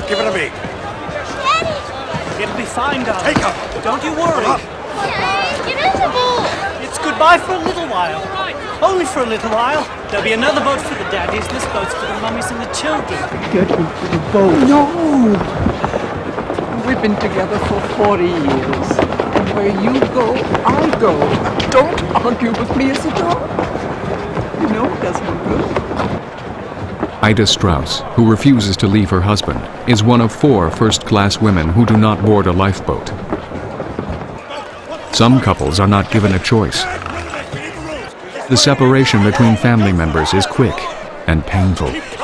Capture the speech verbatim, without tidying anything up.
Give it to me. Daddy! It'll be fine, darling. Take her. Don't you worry. Daddy, give us a boat. It's goodbye for a little while. Only for a little while. There'll be another boat for the daddies, this boat's for the mummies and the children. Get into the boat. No! We've been together for forty years. And where you go, I go. Don't argue with me, Isidore. You know it does no good. Ida Strauss, who refuses to leave her husband, is one of four first-class women who do not board a lifeboat. Some couples are not given a choice. The separation between family members is quick and painful.